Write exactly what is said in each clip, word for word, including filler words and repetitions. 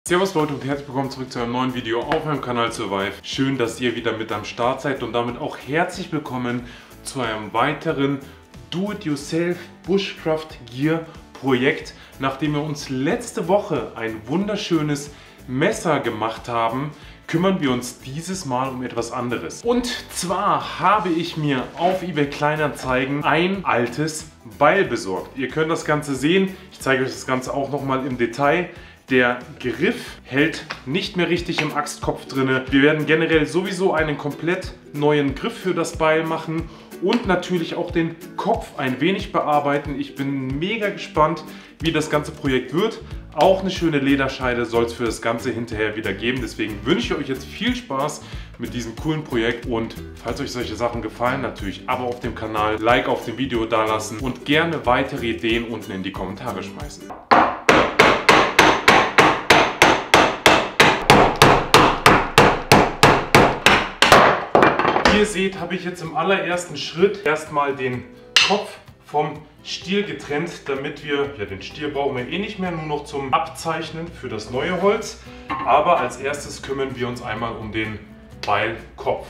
Servus Leute und herzlich willkommen zurück zu einem neuen Video auf meinem Kanal Survive. Schön, dass ihr wieder mit am Start seid und damit auch herzlich willkommen zu einem weiteren Do-it-yourself Bushcraft Gear Projekt. Nachdem wir uns letzte Woche ein wunderschönes Messer gemacht haben, kümmern wir uns dieses Mal um etwas anderes. Und zwar habe ich mir auf eBay Kleinanzeigen ein altes Beil besorgt. Ihr könnt das Ganze sehen. Ich zeige euch das Ganze auch nochmal im Detail. Der Griff hält nicht mehr richtig im Axtkopf drin. Wir werden generell sowieso einen komplett neuen Griff für das Beil machen und natürlich auch den Kopf ein wenig bearbeiten. Ich bin mega gespannt, wie das ganze Projekt wird. Auch eine schöne Lederscheide soll es für das Ganze hinterher wieder geben. Deswegen wünsche ich euch jetzt viel Spaß mit diesem coolen Projekt. Und falls euch solche Sachen gefallen, natürlich Abo auf dem Kanal, Like auf dem Video dalassen und gerne weitere Ideen unten in die Kommentare schmeißen. Wie ihr seht, habe ich jetzt im allerersten Schritt erstmal den Kopf vom Stiel getrennt, damit wir, ja, den Stiel brauchen wir eh nicht mehr, nur noch zum Abzeichnen für das neue Holz. Aber als erstes kümmern wir uns einmal um den Beilkopf.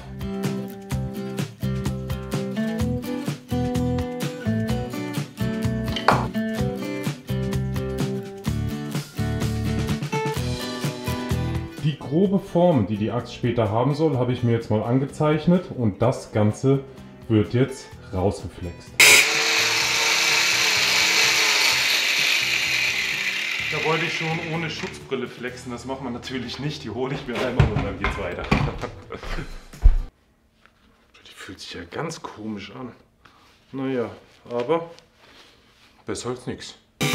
Die grobe Form, die die Axt später haben soll, habe ich mir jetzt mal angezeichnet und das Ganze wird jetzt rausgeflext. Da wollte ich schon ohne Schutzbrille flexen, das macht man natürlich nicht, die hole ich mir einmal und dann geht's weiter. Die fühlt sich ja ganz komisch an. Naja, aber besser als nichts.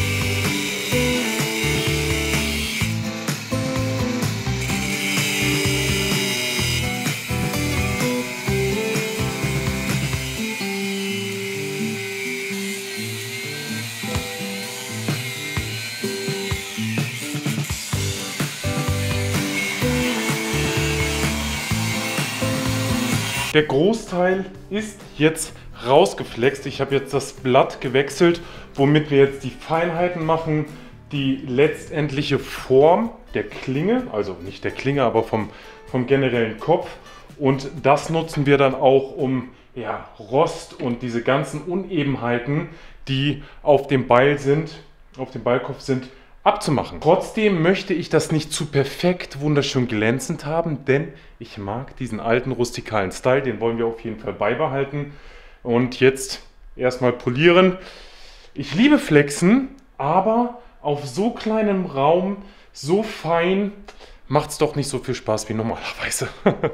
Der Großteil ist jetzt rausgeflext. Ich habe jetzt das Blatt gewechselt, womit wir jetzt die Feinheiten machen, die letztendliche Form der Klinge, also nicht der Klinge, aber vom, vom generellen Kopf. Und das nutzen wir dann auch, um ja, Rost und diese ganzen Unebenheiten, die auf dem Beil sind, auf dem Beilkopf sind, abzumachen. Trotzdem möchte ich das nicht zu perfekt, wunderschön glänzend haben, denn ich mag diesen alten rustikalen Style, den wollen wir auf jeden Fall beibehalten. Und jetzt erstmal polieren. Ich liebe Flexen, aber auf so kleinem Raum, so fein, macht es doch nicht so viel Spaß wie normalerweise.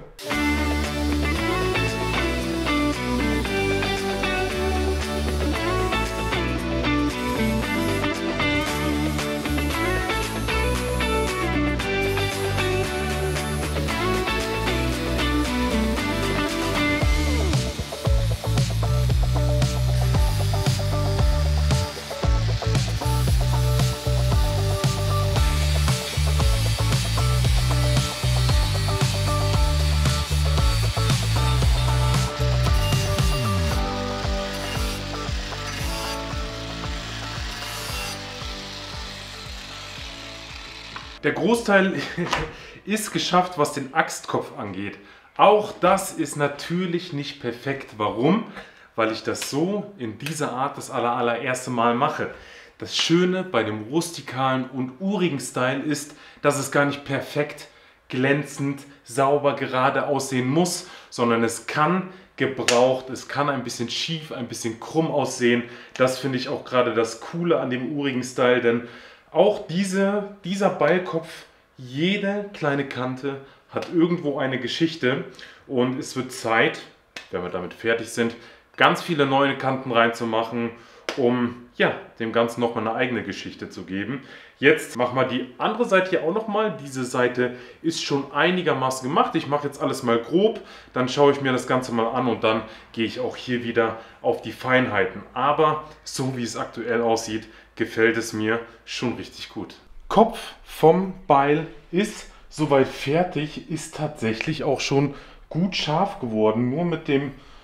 Der Großteil ist geschafft, was den Axtkopf angeht. Auch das ist natürlich nicht perfekt. Warum? Weil ich das so in dieser Art das aller, allererste Mal mache. Das Schöne bei dem rustikalen und urigen Style ist, dass es gar nicht perfekt, glänzend, sauber, gerade aussehen muss, sondern es kann gebraucht, es kann ein bisschen schief, ein bisschen krumm aussehen. Das finde ich auch gerade das Coole an dem urigen Style, denn auch diese, dieser Beilkopf, jede kleine Kante hat irgendwo eine Geschichte und es wird Zeit, wenn wir damit fertig sind, ganz viele neue Kanten reinzumachen, um ja, dem Ganzen nochmal eine eigene Geschichte zu geben. Jetzt machen wir die andere Seite hier auch nochmal. Diese Seite ist schon einigermaßen gemacht. Ich mache jetzt alles mal grob, dann schaue ich mir das Ganze mal an und dann gehe ich auch hier wieder auf die Feinheiten. Aber so wie es aktuell aussieht, gefällt es mir schon richtig gut. Kopf vom Beil ist soweit fertig, ist tatsächlich auch schon gut scharf geworden. Nur mit dem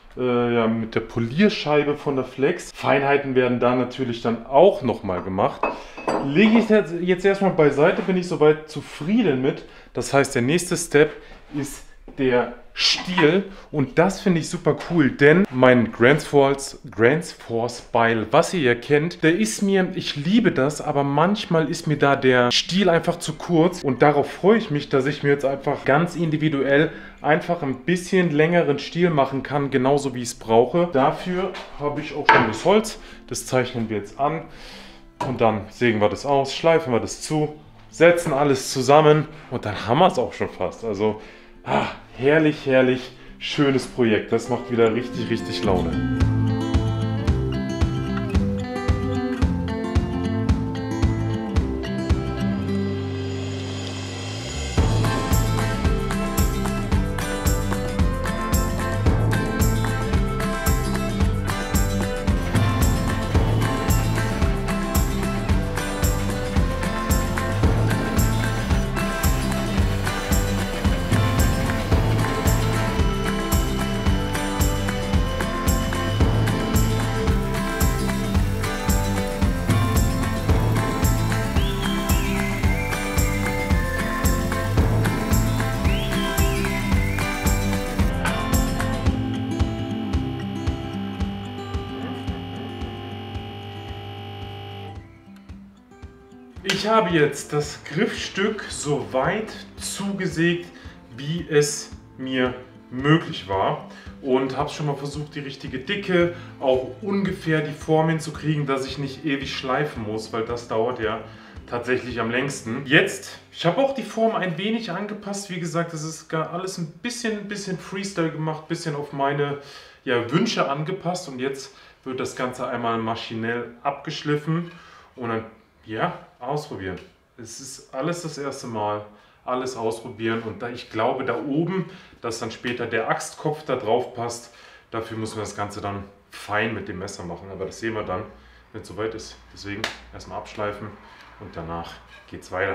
äh, ja, mit der Polierscheibe von der Flex. Feinheiten werden da natürlich dann auch nochmal gemacht. Lege ich jetzt, jetzt erstmal beiseite, bin ich soweit zufrieden mit. Das heißt, der nächste Step ist der Stiel und das finde ich super cool, denn mein Grand Force, Grand Force Beil, was ihr ja kennt, der ist mir, ich liebe das, aber manchmal ist mir da der Stiel einfach zu kurz und darauf freue ich mich, dass ich mir jetzt einfach ganz individuell einfach ein bisschen längeren Stiel machen kann, genauso wie ich es brauche. Dafür habe ich auch schon das Holz, das zeichnen wir jetzt an und dann sägen wir das aus, schleifen wir das zu, setzen alles zusammen und dann haben wir es auch schon fast. Also ah, herrlich, herrlich, schönes Projekt. Das macht wieder richtig, richtig Laune. Ich habe jetzt das Griffstück so weit zugesägt, wie es mir möglich war und habe schon mal versucht, die richtige Dicke, auch ungefähr die Form hinzukriegen, dass ich nicht ewig schleifen muss, weil das dauert ja tatsächlich am längsten. Jetzt, ich habe auch die Form ein wenig angepasst, wie gesagt, das ist gar alles ein bisschen, ein bisschen Freestyle gemacht, ein bisschen auf meine ja, Wünsche angepasst und jetzt wird das Ganze einmal maschinell abgeschliffen und dann ja, ausprobieren. Es ist alles das erste Mal, alles ausprobieren und da ich glaube da oben, dass dann später der Axtkopf da drauf passt, dafür müssen wir das Ganze dann fein mit dem Messer machen, aber das sehen wir dann, wenn es soweit ist. Deswegen erstmal abschleifen und danach geht's weiter.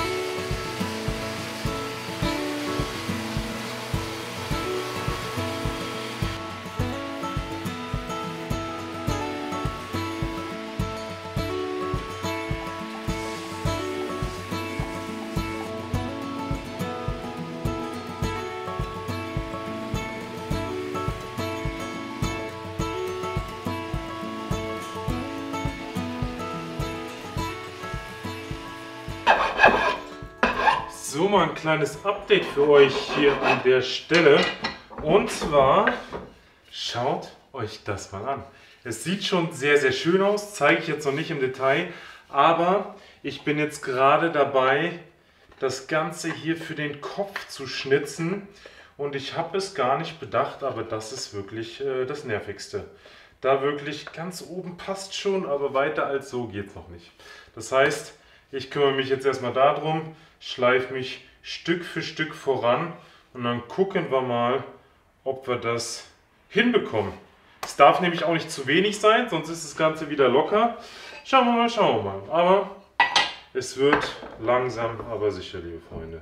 So, mal ein kleines Update für euch hier an der Stelle. Und zwar, schaut euch das mal an. Es sieht schon sehr, sehr schön aus, zeige ich jetzt noch nicht im Detail. Aber ich bin jetzt gerade dabei, das Ganze hier für den Kopf zu schnitzen. Und ich habe es gar nicht bedacht, aber das ist wirklich äh, das Nervigste. Da wirklich ganz oben passt schon, aber weiter als so geht es noch nicht. Das heißt, ich kümmere mich jetzt erstmal darum, schleife mich Stück für Stück voran und dann gucken wir mal, ob wir das hinbekommen. Es darf nämlich auch nicht zu wenig sein, sonst ist das Ganze wieder locker. Schauen wir mal, schauen wir mal. Aber es wird langsam, aber sicher, liebe Freunde.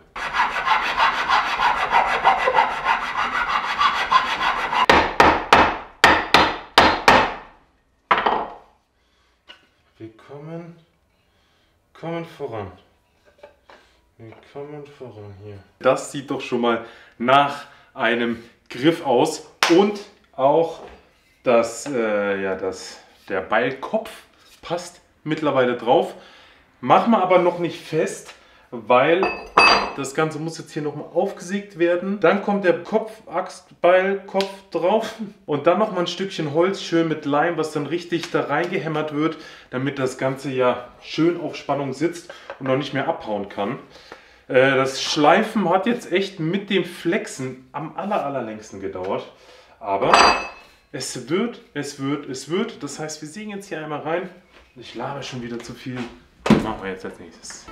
Wir kommen, kommen voran. Wir kommen voran hier. Das sieht doch schon mal nach einem Griff aus und auch das, äh, ja, das, der Beilkopf passt mittlerweile drauf. Machen wir aber noch nicht fest, weil das Ganze muss jetzt hier nochmal aufgesägt werden. Dann kommt der Kopf, Axt, Beilkopf drauf und dann nochmal ein Stückchen Holz, schön mit Leim, was dann richtig da reingehämmert wird, damit das Ganze ja schön auf Spannung sitzt und noch nicht mehr abhauen kann. Äh, das Schleifen hat jetzt echt mit dem Flexen am aller, allerlängsten gedauert. Aber es wird, es wird, es wird. Das heißt, wir sägen jetzt hier einmal rein. Ich laber schon wieder zu viel. Das machen wir jetzt als nächstes.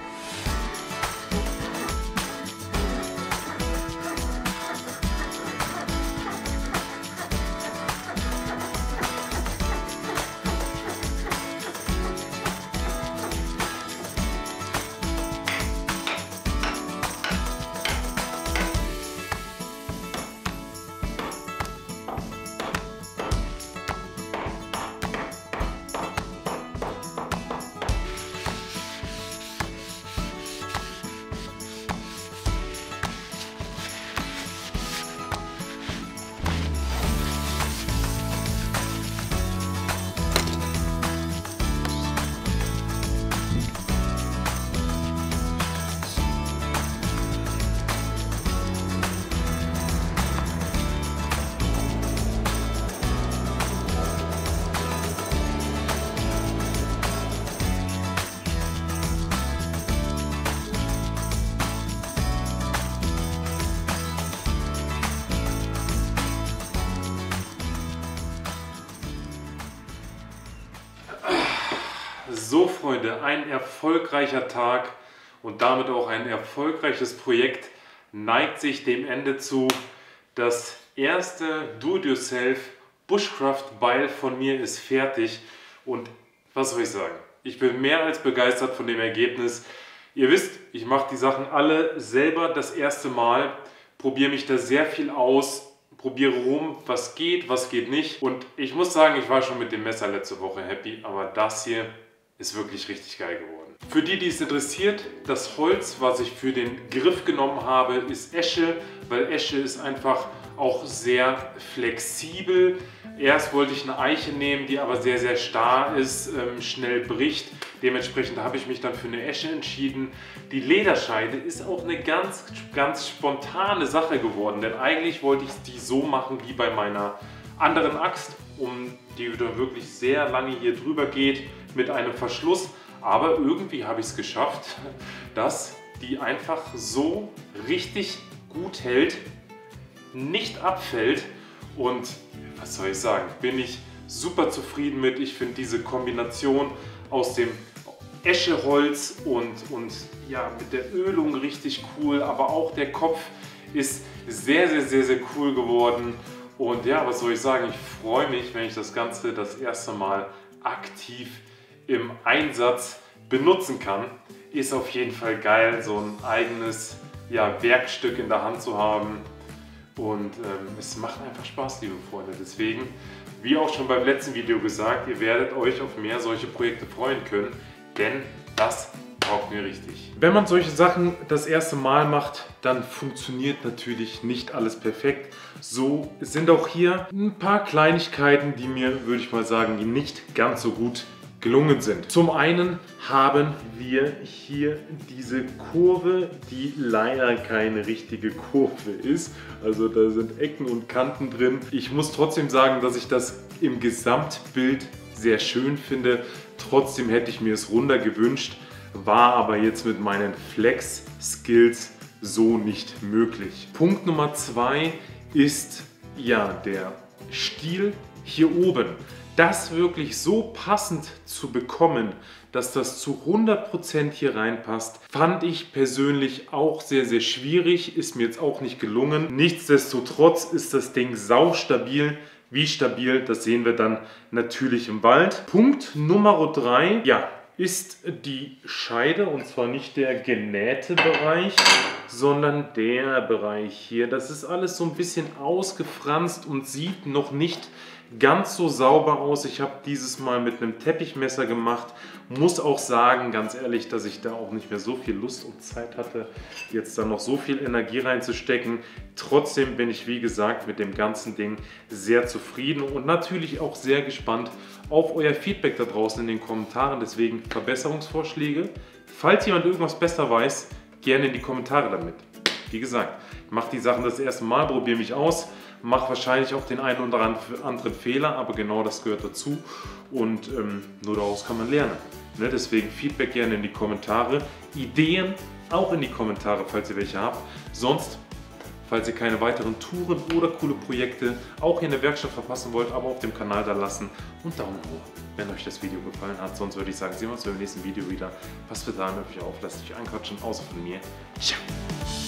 So Freunde, ein erfolgreicher Tag und damit auch ein erfolgreiches Projekt neigt sich dem Ende zu. Das erste Do-it-yourself Bushcraft-Beil von mir ist fertig und was soll ich sagen? Ich bin mehr als begeistert von dem Ergebnis. Ihr wisst, ich mache die Sachen alle selber das erste Mal, probiere mich da sehr viel aus, probiere rum, was geht, was geht nicht. Und ich muss sagen, ich war schon mit dem Messer letzte Woche happy, aber das hier ist wirklich richtig geil geworden. Für die, die es interessiert, das Holz, was ich für den Griff genommen habe, ist Esche, weil Esche ist einfach auch sehr flexibel. Erst wollte ich eine Eiche nehmen, die aber sehr, sehr starr ist, ähm, schnell bricht. Dementsprechend habe ich mich dann für eine Esche entschieden. Die Lederscheide ist auch eine ganz, ganz spontane Sache geworden, denn eigentlich wollte ich die so machen wie bei meiner anderen Axt, um die dann wirklich sehr lange hier drüber geht mit einem Verschluss. Aber irgendwie habe ich es geschafft, dass die einfach so richtig gut hält, nicht abfällt und was soll ich sagen, bin ich super zufrieden mit. Ich finde diese Kombination aus dem Escheholz und, und ja, mit der Ölung richtig cool, aber auch der Kopf ist sehr, sehr, sehr, sehr cool geworden. Und ja, was soll ich sagen, ich freue mich, wenn ich das Ganze das erste Mal aktiv im Einsatz benutzen kann. Ist auf jeden Fall geil, so ein eigenes ja, Werkstück in der Hand zu haben. Und ähm, es macht einfach Spaß, liebe Freunde. Deswegen, wie auch schon beim letzten Video gesagt, ihr werdet euch auf mehr solche Projekte freuen können, denn das taugt mir richtig. Wenn man solche Sachen das erste Mal macht, dann funktioniert natürlich nicht alles perfekt. So sind auch hier ein paar Kleinigkeiten, die mir, würde ich mal sagen, die nicht ganz so gut gelungen sind. Zum einen haben wir hier diese Kurve, die leider keine richtige Kurve ist. Also da sind Ecken und Kanten drin. Ich muss trotzdem sagen, dass ich das im Gesamtbild sehr schön finde. Trotzdem hätte ich mir es runder gewünscht, war aber jetzt mit meinen Flex-Skills so nicht möglich. Punkt Nummer zwei ist ja der Stiel hier oben. Das wirklich so passend zu bekommen, dass das zu hundert Prozent hier reinpasst, fand ich persönlich auch sehr, sehr schwierig. Ist mir jetzt auch nicht gelungen. Nichtsdestotrotz ist das Ding saustabil. Wie stabil, das sehen wir dann natürlich im Wald. Punkt Nummer drei, ja, ist die Scheide, und zwar nicht der genähte Bereich, sondern der Bereich hier. Das ist alles so ein bisschen ausgefranst und sieht noch nicht ganz so sauber aus. Ich habe dieses Mal mit einem Teppichmesser gemacht. Muss auch sagen, ganz ehrlich, dass ich da auch nicht mehr so viel Lust und Zeit hatte, jetzt da noch so viel Energie reinzustecken. Trotzdem bin ich, wie gesagt, mit dem ganzen Ding sehr zufrieden und natürlich auch sehr gespannt auf euer Feedback da draußen in den Kommentaren. Deswegen Verbesserungsvorschläge. Falls jemand irgendwas besser weiß, gerne in die Kommentare damit. Wie gesagt, ich mache die Sachen das erste Mal, probiere mich aus. Mache wahrscheinlich auch den einen oder anderen Fehler, aber genau das gehört dazu und ähm, nur daraus kann man lernen. Ne? Deswegen Feedback gerne in die Kommentare, Ideen auch in die Kommentare, falls ihr welche habt. Sonst, falls ihr keine weiteren Touren oder coole Projekte auch hier in der Werkstatt verpassen wollt, aber auf dem Kanal da lassen und Daumen hoch, wenn euch das Video gefallen hat. Sonst würde ich sagen, sehen wir uns beim nächsten Video wieder. Passt bis dahin auf euch auf, lasst euch anquatschen, außer von mir. Ciao!